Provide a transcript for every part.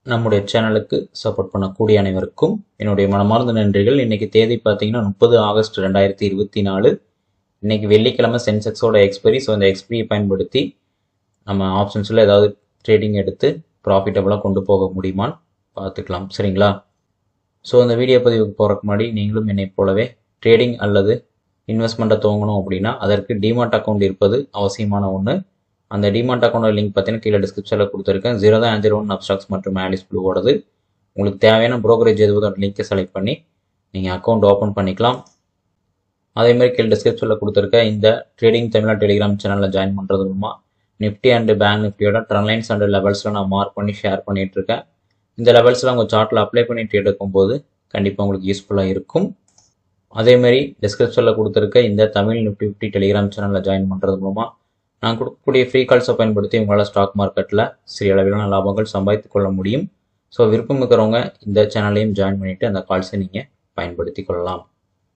நம்முடைய சேனலுக்கு சப்போர்ட் பண்ணக்கூடிய அனைவருக்கும் என்னுடைய மனமார்ந்த நன்றிகள். இன்னைக்கு தேதி பார்த்தீங்கன்னா 30 ஆகஸ்ட் 2024. இன்னைக்கு வெள்ளிக்கிழமை சென்செக்ஸோட எக்ஸ்பைரி. ஸோ இந்த எக்ஸ்பைரியை பயன்படுத்தி நம்ம ஆப்ஷன்ஸில் ஏதாவது ட்ரேடிங் எடுத்து ப்ராஃபிட்டபுளாக கொண்டு போக முடியுமான்னு பார்த்துக்கலாம். சரிங்களா? ஸோ இந்த வீடியோ பதிவுக்கு போகிறக்கு முன்னாடி நீங்களும் என்னை போலவே ட்ரேடிங் அல்லது இன்வெஸ்ட்மெண்ட்டை துவங்கணும் அப்படின்னா அதற்கு டிமாட் அக்கௌண்ட் இருப்பது அவசியமான ஒன்று. அந்த டிமாட் அக்கௌண்ட் லிங்க் பார்த்தீங்கன்னா கீழே டிஸ்கிரிப்ஷனில் கொடுத்துருக்கேன். 0.01 அப்ஸ்டாக்ஸ் மற்றும் ஆலிஸ் ப்ளூவோடது. உங்களுக்கு தேவையான ப்ரோக்கரேஜ் எதுவும் அந்த லிங்கை செலக்ட் பண்ணி நீங்கள் அக்கௌண்ட் ஓப்பன் பண்ணிக்கலாம். அதேமாதிரி கீழே டிஸ்கிரிப்ஷனில் கொடுத்துருக்க இந்த ட்ரேடிங் தமிழா டெலிகிராம் சேனலில் ஜாயின் பண்ணுறது மூலமாக நிஃப்டி அண்ட் பேங்க் நிஃப்டியோட ட்ரெண்ட் அண்ட் லெவல்ஸில் நான் மார்க் பண்ணி ஷேர் பண்ணிகிட்டு இருக்கேன். இந்த லெவல்ஸில் உங்கள் சார்ட்டில் அப்ளை பண்ணி ட்ரேட் எடுக்கும்போது கண்டிப்பாக உங்களுக்கு யூஸ்ஃபுல்லாக இருக்கும். அதேமாதிரி டிஸ்கிரிப்ஷனில் கொடுத்துருக்க இந்த தமிழ் நிஃப்டி 50 டெலிகிராம் சேனலில் ஜாயின் பண்ணுறது மூலமாக நான் கொடுக்கக்கூடிய ஃப்ரீ கால்ஸை பயன்படுத்தி உங்களால் ஸ்டாக் மார்க்கெட்டில் சிறிய அளவிலான லாபங்கள் சம்பாதித்து கொள்ள முடியும். ஸோ விருப்பம் இருக்கிறவங்க இந்த சேனலையும் ஜாயின் பண்ணிவிட்டு அந்த கால்ஸை நீங்கள் பயன்படுத்தி கொள்ளலாம்.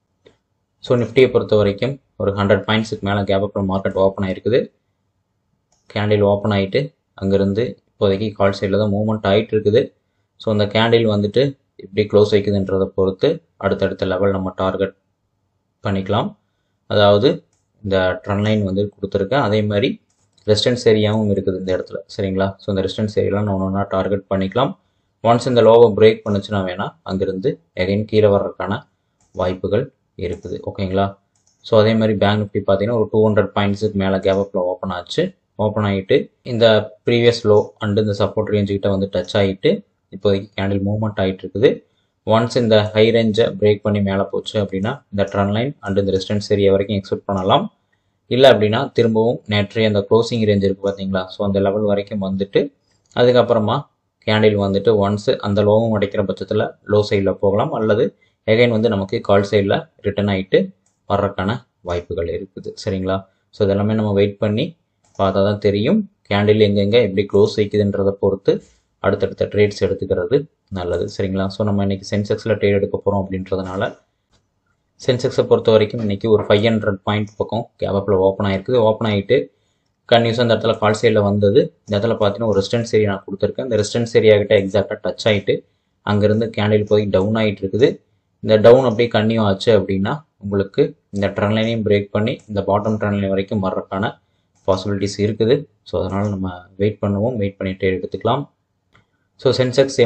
ஸோ நிஃப்டியை பொறுத்த வரைக்கும் ஒரு 100 பாயிண்ட்ஸுக்கு மேலே கேப் அப் மார்க்கெட் ஓப்பன் ஆகிருக்குது. கேண்டில் ஓப்பன் ஆகிட்டு அங்கேருந்து இப்போதைக்கு கால் சைடில் தான் மூவ்மெண்ட் ஆகிட்டு இருக்குது. ஸோ அந்த கேண்டில் வந்துட்டு எப்படி க்ளோஸ் வைக்குதுன்றதை பொறுத்து அடுத்தடுத்த லெவல் நம்ம டார்கெட் பண்ணிக்கலாம். அதாவது இந்த ட்ரெண்ட் லைன் வந்து கொடுத்துருக்கேன். அதே மாதிரி ரெசிஸ்டன்ஸ் ஏரியாவும் இருக்குது இந்த இடத்துல. சரிங்களா? ஸோ இந்த ரெசிஸ்டன்ஸ் ஏரியாலாம் நம்ம ஒன்றா டார்கெட் பண்ணிக்கலாம். ஒன்ஸ் இந்த லோவை பிரேக் பண்ணுச்சுன்னா வேணால் அங்கேருந்து எகைன் கீழே வர்றதுக்கான வாய்ப்புகள் இருக்குது. ஓகேங்களா? ஸோ அதே மாதிரி பேங்க் நிஃப்டி பார்த்தீங்கன்னா ஒரு 200 பாயிண்ட்ஸுக்கு மேலே கேப் அப்பில் ஓப்பன் ஆச்சு. ஓப்பன் ஆகிட்டு இந்த ப்ரீவியஸ் லோ அண்டு இந்த சப்போர்ட் ரேஞ்சுக்கிட்ட வந்து டச் ஆகிட்டு இப்போதைக்கு கேண்டில் மூவ்மெண்ட் ஆகிட்டு இருக்குது. ஒன்ஸ் இந்த ஹை ரேஞ்சை பிரேக் பண்ணி மேலே போச்சு அப்படின்னா இந்த ட்ரெண்ட் லைன் அண்டு இந்த ரெசிஸ்டன்ஸ் ஏரியா வரைக்கும் எக்ஸ்பெக்ட் பண்ணலாம். இல்லை அப்படின்னா திரும்பவும் நேற்றைய அந்த க்ளோசிங் ரேஞ்ச் இருக்குது பார்த்தீங்களா? ஸோ அந்த லெவல் வரைக்கும் வந்துட்டு அதுக்கப்புறமா கேண்டில் வந்துட்டு ஒன்ஸ் அந்த லோவும் அடைக்கிற பட்சத்தில் லோ சைடில் போகலாம். அல்லது எகைன் வந்து நமக்கு கால் சைடில் ரிட்டர்ன் ஆகிட்டு வர்றதுக்கான வாய்ப்புகள் இருக்குது. சரிங்களா? ஸோ இதெல்லாமே நம்ம வெயிட் பண்ணி பார்த்தா தான் தெரியும். கேண்டில் எங்கெங்கே எப்படி க்ளோஸ் வைக்குதுன்றதை பொறுத்து அடுத்தடுத்த ட்ரேட்ஸ் எடுத்துக்கிறது நல்லது. சரிங்களா? ஸோ நம்ம இன்றைக்கி சென்செக்ஸில் ட்ரேட் எடுக்க போகிறோம் அப்படின்றதுனால சென்செக்ஸை பொறுத்த வரைக்கும் இன்றைக்கி ஒரு 500 பாயிண்ட் பக்கம் கேப் அப்பில் ஓப்பன் ஆகிருக்குது. ஓப்பன் ஆகிட்டு கன்யூஸாக இந்த இடத்துல கால் சைடில் வந்தது. இந்த இடத்துல பார்த்தீங்கன்னா ஒரு ரெசிஸ்டன்ஸ் ஏரியா நான் கொடுத்துருக்கேன். இந்த ரெசிஸ்டன்ஸ் ஏரியா கிட்ட எக்ஸாக்டாக டச் ஆகிட்டு அங்கேருந்து கேண்டில் போய் டவுன் ஆகிட்டு இருக்குது. இந்த டவுன் அப்படியே கன்யூ ஆச்சு அப்படின்னா உங்களுக்கு இந்த ட்ரெண்ட் லைனையும் பிரேக் பண்ணி இந்த பாட்டம் ட்ரெண்ட் லைன் வரைக்கும் வர்றதுக்கான பாசிபிலிட்டிஸ் இருக்குது. ஸோ அதனால் நம்ம வெயிட் பண்ணுவோம். வெயிட் பண்ணி ட்ரேட் எடுத்துக்கலாம். ஸோ சென்செக்ஸ்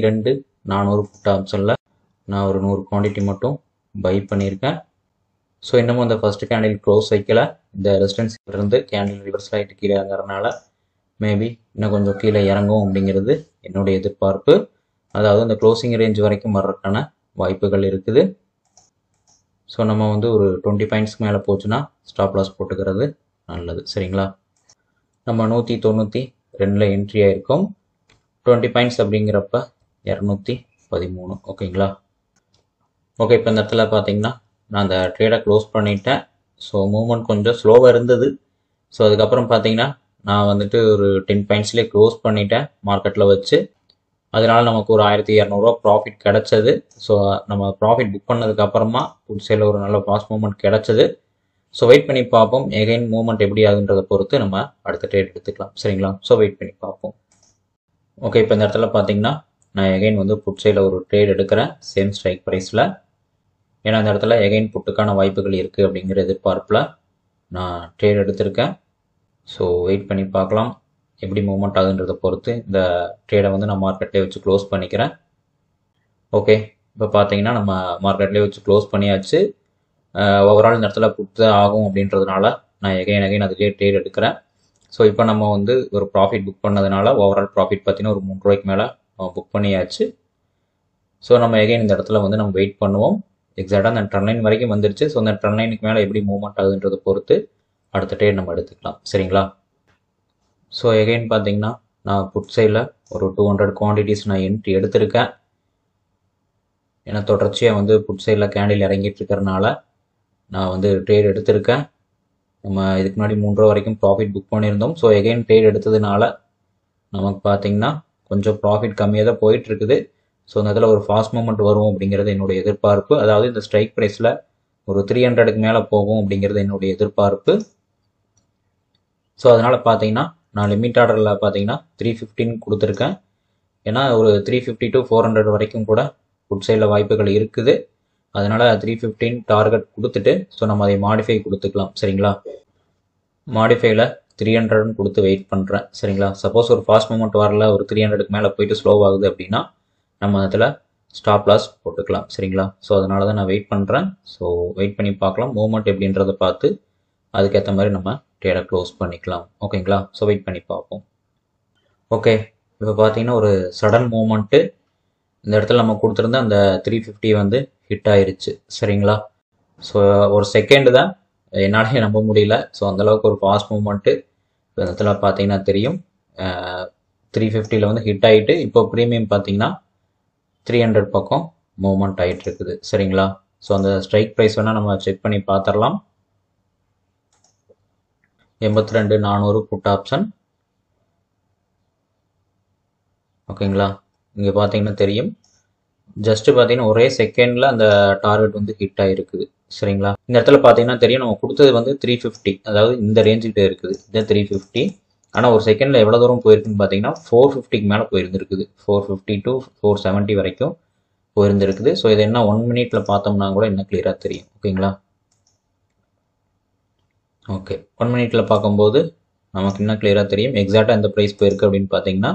82,400 புட் ஆப்ஷனில் நான் ஒரு 100 குவான்டிட்டி மட்டும் பை பண்ணியிருக்கேன். ஸோ இன்னமும் இந்த ஃபஸ்ட்டு கேண்டில் க்ளோஸ் வைக்கல. இந்த ரெசிஸ்டன்ஸ் இருந்து கேண்டில் ரிவர்ஸ் ஆகிட்டு கீழே இறங்குறதுனால மேபி இன்னும் கொஞ்சம் கீழே இறங்கும் அப்படிங்கிறது என்னுடைய எதிர்பார்ப்பு. அதாவது இந்த க்ளோசிங் ரேஞ்ச் வரைக்கும் வர்றதுக்கான வாய்ப்புகள் இருக்குது. ஸோ நம்ம வந்து ஒரு 20 பாயிண்ட்ஸ்க்கு மேலே போச்சுன்னா ஸ்டாப் லாஸ் போட்டுக்கிறது நல்லது. சரிங்களா? நம்ம 192 என்ட்ரி ஆகிருக்கோம். 20 பாயிண்ட்ஸ் அப்படிங்கிறப்ப 213. ஓகேங்களா? ஓகே, இப்போ இந்த இடத்துல பார்த்தீங்கன்னா நான் அந்த ட்ரேடை க்ளோஸ் பண்ணிட்டேன். ஸோ மூவ்மெண்ட் கொஞ்சம் ஸ்லோவாக இருந்தது. ஸோ அதுக்கப்புறம் பார்த்தீங்கன்னா நான் வந்துட்டு ஒரு 10 பாயிண்ட்ஸ்லேயே க்ளோஸ் பண்ணிட்டேன் மார்க்கெட்டில் வச்சு. அதனால் நமக்கு ஒரு 1200 ப்ராஃபிட் கிடச்சது. ஸோ நம்ம ப்ராஃபிட் புக் பண்ணதுக்கப்புறமா புட் சைடில் ஒரு நல்ல ஃபாஸ்ட் மூவ்மெண்ட் கிடச்சிது. ஸோ வெயிட் பண்ணி பார்ப்போம். எகைன் மூவ்மெண்ட் எப்படி ஆகுன்றதை பொறுத்து நம்ம அடுத்த ட்ரேட் எடுத்துக்கலாம். சரிங்களா? ஸோ வெயிட் பண்ணி பார்ப்போம். ஓகே, இப்போ இந்த இடத்துல பார்த்தீங்கன்னா நான் எகைன் வந்து புட் சைடில் ஒரு ட்ரேட் எடுக்கிறேன் சேம் ஸ்ட்ரைக் ப்ரைஸில். ஏன்னா இந்த இடத்துல எகைன் புட்டுக்கான வாய்ப்புகள் இருக்குது அப்படிங்கிற எதிர்பார்ப்பில் நான் ட்ரேட் எடுத்திருக்கேன். ஸோ வெயிட் பண்ணி பார்க்கலாம் எப்படி மூவ்மெண்ட் ஆகுன்றதை பொறுத்து இந்த ட்ரேடை வந்து நான் மார்க்கெட்லேயே வச்சு க்ளோஸ் பண்ணிக்கிறேன். ஓகே, இப்போ பார்த்தீங்கன்னா நம்ம மார்க்கெட்லேயே வச்சு க்ளோஸ் பண்ணியாச்சு. ஓவரால் இந்த இடத்துல புட் தான் ஆகும் அப்படின்றதுனால நான் எகைன் அதுலேயே ட்ரேட் எடுக்கிறேன். ஸோ இப்போ நம்ம வந்து ஒரு ப்ராஃபிட் புக் பண்ணதுனால ஓவரால் ப்ராஃபிட் பார்த்தீங்கன்னா ஒரு 3 ரூபாய்க்கு மேலே புக் பண்ணியாச்சு. ஸோ நம்ம எகைன் இந்த இடத்துல வந்து நம்ம வெயிட் பண்ணுவோம். எக்ஸாக்டாக அந்த ட்ரெண்ட் லைன் வரைக்கும் வந்துருச்சு. ஸோ அந்த ட்ரெண்ட் லைனுக்கு மேலே எப்படி மூவ்மெண்ட் ஆகுதுன்றதை பொறுத்து அடுத்த ட்ரேட் நம்ம எடுத்துக்கலாம். சரிங்களா? ஸோ எகைன் பார்த்தீங்கன்னா நான் புட் சைடில் ஒரு 200 குவான்டிட்டிஸ் நான் என்ட்ரி எடுத்திருக்கேன். ஏன்னா தொடர்ச்சியாக வந்து புட் சைடில் கேண்டில் இறங்கிட்டு இருக்கிறனால நான் வந்து ட்ரேட் எடுத்திருக்கேன். நம்ம இதுக்கு முன்னாடி 3 ரூபா வரைக்கும் ப்ராஃபிட் புக் பண்ணியிருந்தோம். ஸோ எகைன் ட்ரேட் எடுத்ததுனால நமக்கு பார்த்தீங்கன்னா கொஞ்சம் ப்ராஃபிட் கம்மியாக தான் போயிட்டுருக்குது. ஸோ இந்த இதில் ஒரு ஃபாஸ்ட் மூவ்மெண்ட் வரும் அப்படிங்கிறது என்னுடைய எதிர்பார்ப்பு. அதாவது இந்த ஸ்ட்ரைக் ப்ரைஸில் ஒரு 300க்கு மேலே போகும் அப்படிங்கிறது என்னுடைய எதிர்பார்ப்பு. ஸோ அதனால் பார்த்தீங்கன்னா நான் லிமிட் ஆர்டரில் பார்த்தீங்கன்னா 315 கொடுத்துருக்கேன். ஏன்னா ஒரு 350 to 400 வரைக்கும் கூட புட் சைடில் வாய்ப்புகள் இருக்குது. அதனால 315 டார்கெட் கொடுத்துட்டு ஸோ நம்ம அதை மாடிஃபை கொடுத்துக்கலாம். சரிங்களா, மாடிஃபைல 300 கொடுத்து வெயிட் பண்ணுறேன். சரிங்களா, சப்போஸ் ஒரு ஃபாஸ்ட் மூமெண்ட் வரல, ஒரு 300க்கு மேலே போயிட்டு ஸ்லோ ஆகுது அப்படின்னா நம்ம அதில் ஸ்டாப் லாஸ் போட்டுக்கலாம். சரிங்களா, ஸோ அதனால தான் நான் வெயிட் பண்ணுறேன். ஸோ வெயிட் பண்ணி பார்க்கலாம் மூமெண்ட் எப்படின்றத பார்த்து அதுக்கேற்ற மாதிரி நம்ம ட்ரேடை க்ளோஸ் பண்ணிக்கலாம். ஓகேங்களா, ஸோ வெயிட் பண்ணி பார்ப்போம். ஓகே, இப்போ பார்த்தீங்கன்னா ஒரு சடன் மூமெண்ட்டு இந்த இடத்துல நம்ம கொடுத்துருந்த அந்த 350 வந்து ஹிட் ஆயிருச்சு. சரிங்களா, ஸோ ஒரு செகண்ட் தான், என்னாலே நம்ப முடியல. ஸோ அந்தளவுக்கு ஒரு ஃபாஸ்ட் மூமெண்ட்டு இந்த இடத்துல பார்த்தீங்கன்னா தெரியும். 350 வந்து ஹிட் ஆகிட்டு இப்போ ப்ரீமியம் பார்த்தீங்கன்னா 300 பக்கம் மூவ்மெண்ட் ஆகிட்டு இருக்குது. சரிங்களா, ஸோ அந்த ஸ்ட்ரைக் ப்ரைஸ் வேணால் நம்ம செக் பண்ணி பார்த்துடலாம். 82,400 புட் ஆப்ஷன். ஓகேங்களா, இங்கே பார்த்தீங்கன்னா தெரியும். ஜஸ்ட் பார்த்தீங்கன்னா ஒரே செகண்டில் அந்த டார்கெட் வந்து ஹிட் ஆகிருக்குது. சரிங்களா, இந்த இடத்துல பார்த்தீங்கன்னா தெரியும் நம்ம கொடுத்தது வந்து 350, அதாவது இந்த ரேஞ்சுக்கிட்ட இருக்குது இது 350. ஆனால் ஒரு செகண்டில் எவ்வளோ தூரம் போயிருக்குன்னு பார்த்தீங்கன்னா 450க்கு மேலே போயிருந்துருக்குது. 450 to 470 வரைக்கும் போயிருந்துருக்குது. ஸோ இது என்ன 1 மினிட்ல பார்த்தோம்னா கூட இன்னும் கிளியராக தெரியும். ஓகேங்களா, ஓகே 1 மினிட்ல பார்க்கும்போது நமக்கு இன்னும் கிளியராக தெரியும் எக்ஸாக்டாக எந்த ப்ரைஸ் போயிருக்கு அப்படின்னு பார்த்தீங்கன்னா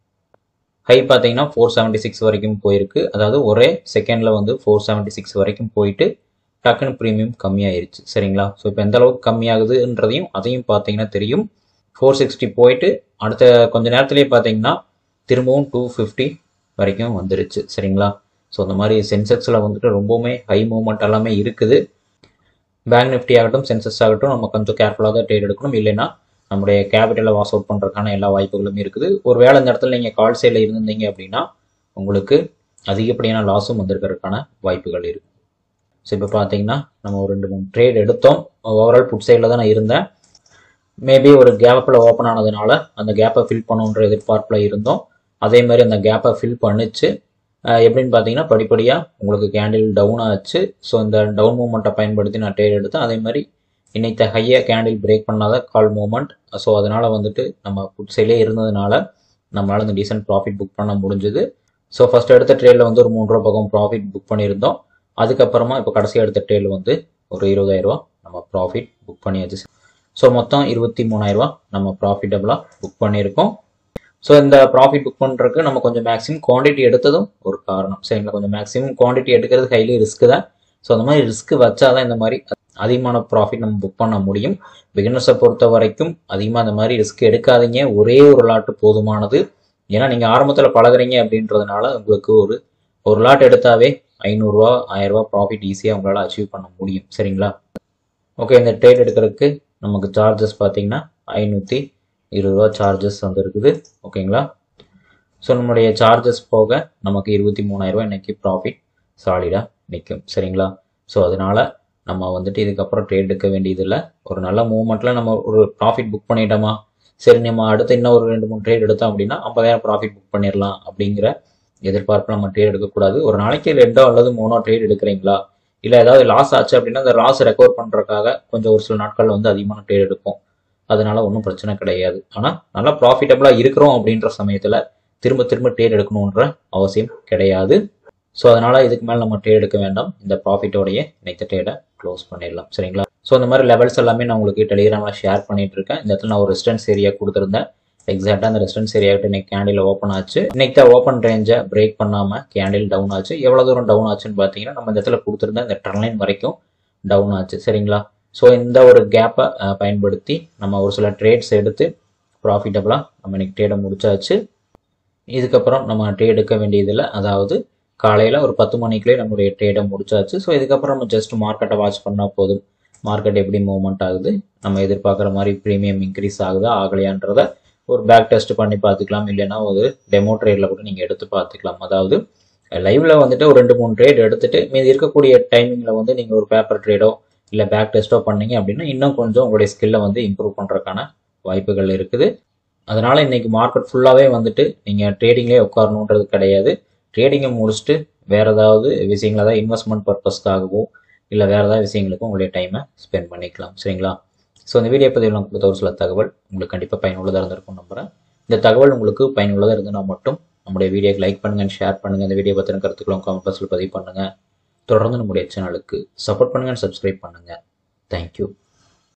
ஹை பார்த்தீங்கன்னா 476 வரைக்கும் போயிருக்கு. அதாவது ஒரே செகண்டில் வந்து 476 வரைக்கும் போயிட்டு டக்குன்னு ப்ரீமியம் கம்மியாயிருச்சு. சரிங்களா, ஸோ இப்போ எந்த அளவுக்கு கம்மியாகுதுன்றதையும் அதையும் பார்த்தீங்கன்னா தெரியும். 460 போயிட்டு அடுத்த கொஞ்ச நேரத்துலேயே பார்த்தீங்கன்னா திரும்பவும் 250 வரைக்கும் வந்துருச்சு. சரிங்களா, ஸோ அந்த மாதிரி சென்செக்ஸில் வந்துட்டு ரொம்பவுமே ஹை மூவ்மெண்ட் எல்லாமே இருக்குது. பேங்க் நிஃப்டி ஆகட்டும் சென்செக்ஸ் ஆகட்டும் நம்ம கொஞ்சம் கேர்ஃபுல்லாக தான் ட்ரேட் எடுக்கணும். இல்லைன்னா நம்முடைய கேபிட்டலை வாஷ் அவுட் பண்ணுறதுக்கான எல்லா வாய்ப்புகளும் இருக்குது. ஒரு வேளை இந்த இடத்துல நீங்கள் கால் சைடில் இருந்திருந்தீங்க அப்படின்னா உங்களுக்கு அதிகப்படியான லாஸும் வந்திருக்கிறதுக்கான வாய்ப்புகள் இருக்குது. ஸோ இப்போ பார்த்தீங்கன்னா நம்ம ஒரு 2-3 ட்ரேட் எடுத்தோம். ஓவரால் புட் சைடில் தான் நான் இருந்தேன். மேபி ஒரு கேப்பில் ஓப்பன் ஆனதுனால அந்த கேப்பை ஃபில் பண்ணுன்ற எதிர்பார்ப்பில் இருந்தோம். அதே மாதிரி அந்த கேப்பை ஃபில் பண்ணிச்சு. எப்படின்னு பார்த்தீங்கன்னா படிப்படியாக உங்களுக்கு கேண்டில் டவுன் ஆச்சு. ஸோ இந்த டவுன் மூமெண்ட்டை பயன்படுத்தி நான் ட்ரேட் எடுத்தேன். அதே மாதிரி இன்னைக்கு ஹையாக கேண்டில் பிரேக் பண்ணாத கால் மூமெண்ட். ஸோ அதனால் வந்துட்டு நம்ம புட் சைட்லேயே இருந்ததுனால நம்மளால் இந்த டீசென்ட் ப்ராஃபிட் புக் பண்ண முடிஞ்சுது. ஸோ ஃபஸ்ட் எடுத்த ட்ரேடில் வந்து ஒரு 3 ரூபா பக்கம் ப்ராஃபிட் புக் பண்ணியிருந்தோம். அதுக்கப்புறமா இப்போ கடைசியாக எடுத்த ட்ரேடில் வந்து ஒரு 20,000 நம்ம ப்ராஃபிட் புக் பண்ணியாச்சு. ஸோ மொத்தம் 23,000 நம்ம ப்ராஃபிட்டபுளாக புக் பண்ணியிருக்கோம். ஸோ இந்த ப்ராஃபிட் புக் பண்ணுறதுக்கு நம்ம கொஞ்சம் மேக்ஸிமம் குவான்டிட்டி எடுத்ததும் ஒரு காரணம். சரிங்களா, கொஞ்சம் மேக்ஸிமம் குவான்டிட்டி எடுக்கிறது ஹைலி ரிஸ்க்கு தான். ஸோ அந்த மாதிரி ரிஸ்க் வச்சாதான் இந்த மாதிரி அதிகமான ப்ராஃபிட் நம்ம புக் பண்ண முடியும். பிகினர்ஸை பொறுத்த வரைக்கும் அதிகமாக அந்த மாதிரி ரிஸ்க் எடுக்காதீங்க. ஒரே ஒரு லாட்டு போதுமானது. ஏன்னா நீங்கள் ஆரம்பத்தில் பழகுறீங்க அப்படின்றதுனால உங்களுக்கு ஒரு லாட் எடுத்தாவே 500 ரூபா 1000 ரூபா ப்ராஃபிட் ஈஸியாக உங்களால் அச்சீவ் பண்ண முடியும். சரிங்களா, ஓகே இந்த ட்ரேட் எடுக்கிறதுக்கு நமக்கு சார்ஜஸ் பார்த்தீங்கன்னா 520 ரூபா சார்ஜஸ் வந்து இருக்குது. ஓகேங்களா, ஸோ நம்மளுடைய சார்ஜஸ் போக நமக்கு 23,000 இன்னைக்கு ப்ராஃபிட் சாலிடாக நிற்கும். சரிங்களா, ஸோ அதனால நம்ம வந்துட்டு இதுக்கப்புறம் ட்ரேட் எடுக்க வேண்டியதில்லை. ஒரு நல்ல மூவ்மெண்ட்டில் நம்ம ஒரு ப்ராஃபிட் புக் பண்ணிட்டோமா, சரி நம்ம அடுத்து இன்னும் ஒரு 2-3 ட்ரேட் எடுத்தோம் அப்படின்னா 50,000 ப்ராஃபிட் புக் பண்ணிடலாம் அப்படிங்கிற எதிர்பார்ப்பு நம்ம ட்ரேட் எடுக்கக்கூடாது. ஒரு நாளைக்கு 2 அல்லது 3 ட்ரேட் எடுக்கிறீங்களா, இல்லை ஏதாவது லாஸ் ஆச்சு அப்படின்னா அந்த லாஸ் ரெக்கவர் பண்ணுறதுக்காக கொஞ்சம் ஒரு சில நாட்களில் வந்து அதிகமான ட்ரேட் எடுப்போம். அதனால ஒன்றும் பிரச்சனை கிடையாது. ஆனால் நல்லா ப்ராஃபிட்டபுளாக இருக்கிறோம் அப்படின்ற சமயத்தில் திரும்ப திரும்ப ட்ரேட் எடுக்கணுன்ற அவசியம் கிடையாது. ஸோ அதனால் இதுக்கு மேலே நம்ம ட்ரேட் எடுக்க வேண்டாம். இந்த ப்ராஃபிட்டோடைய இன்னைக்கு ட்ரேடை க்ளோஸ் பண்ணிடலாம். சரிங்களா, ஸோ இந்த மாதிரி லெவல்ஸ் எல்லாமே நான் உங்களுக்கு டெலிகிராமில் ஷேர் பண்ணிட்டு இருக்கேன். இந்த இடத்துல நான் ஒரு ரெசிஸ்டன்ஸ் ஏரியா கொடுத்துருந்தேன். எக்ஸாக்டாக அந்த ரெசிஸ்டன்ஸ் ஏரியாவிட்டு இன்னைக்கு கேண்டில் ஓப்பன் ஆச்சு. இன்னைக்கு தான் ஓப்பன் ரேஞ்சை பிரேக் பண்ணாமல் கேண்டில் டவுன் ஆச்சு. எவ்வளோ தூரம் டவுன் ஆச்சுன்னு பார்த்தீங்கன்னா நம்ம இந்த இடத்துல கொடுத்துருந்த இந்த ட்ரெண்ட் வரைக்கும் டவுன் ஆச்சு. சரிங்களா, ஸோ இந்த ஒரு கேப்பை பயன்படுத்தி நம்ம ஒரு சில ட்ரேட்ஸ் எடுத்து ப்ராஃபிட்டபுளாக நம்ம இன்னைக்கு ட்ரேடை முடிச்சாச்சு. இதுக்கப்புறம் நம்ம ட்ரேட் எடுக்க வேண்டியதில்லை. அதாவது காலையில் ஒரு 10 மணிக்குள்ளே நம்மளுடைய ட்ரேடை முடிச்சாச்சு. ஸோ இதுக்கப்புறம் நம்ம ஜஸ்ட் மார்க்கெட்டை வாட்ச் பண்ணால் போதும். மார்க்கெட் எப்படி மூவ்மெண்ட் ஆகுது, நம்ம எதிர்பார்க்குற மாதிரி ப்ரீமியம் இன்க்ரீஸ் ஆகுதா ஆகலையான்றதை ஒரு பேக் டெஸ்ட் பண்ணி பார்த்துக்கலாம். இல்லைன்னா ஒரு டெமோ ட்ரேடில் கூட நீங்கள் எடுத்து பார்த்துக்கலாம். அதாவது லைவ்ல வந்துட்டு ஒரு 2-3 ட்ரேட் எடுத்துட்டு மீதி இருக்கக்கூடிய டைமிங்கில் வந்து நீங்கள் ஒரு பேப்பர் ட்ரேடோ இல்லை பேக் டெஸ்ட்டோ பண்ணீங்க அப்படின்னா இன்னும் கொஞ்சம் உங்களுடைய ஸ்கில்லை வந்து இம்ப்ரூவ் பண்ணுறதுக்கான வாய்ப்புகள் இருக்குது. அதனால இன்னைக்கு மார்க்கெட் ஃபுல்லாகவே வந்துட்டு நீங்கள் ட்ரேடிங்லேயே உட்காரணுன்றது கிடையாது. ட்ரேடிங்கை முடிச்சுட்டு வேறு ஏதாவது விஷயங்கள், அதாவது இன்வெஸ்ட்மெண்ட் பர்பஸ்க்காகவோ இல்லை வேறு ஏதாவது விஷயங்களுக்கும் உங்களுடைய டைமை ஸ்பெண்ட் பண்ணிக்கலாம். சரிங்களா, ஸோ இந்த வீடியோ பதிவில் நான் கொடுத்த ஒரு சில தகவல் உங்களுக்கு கண்டிப்பாக பயனுள்ளதாக இருந்திருக்கும் நம்புகிறேன். இந்த தகவல் உங்களுக்கு பயனுள்ளதாக இருந்ததுன்னா மட்டும் நம்முடைய வீடியோக்கு லைக் பண்ணுங்கள், ஷேர் பண்ணுங்கள். இந்த வீடியோ பற்றின கருத்துக்களும் கமெண்ட் பாக்ஸில் பதிவு பண்ணுங்கள். தொடர்ந்து நம்முடைய சேனலுக்கு சப்போர்ட் பண்ணுங்கள், சப்ஸ்கிரைப் பண்ணுங்கள். தேங்க்யூ.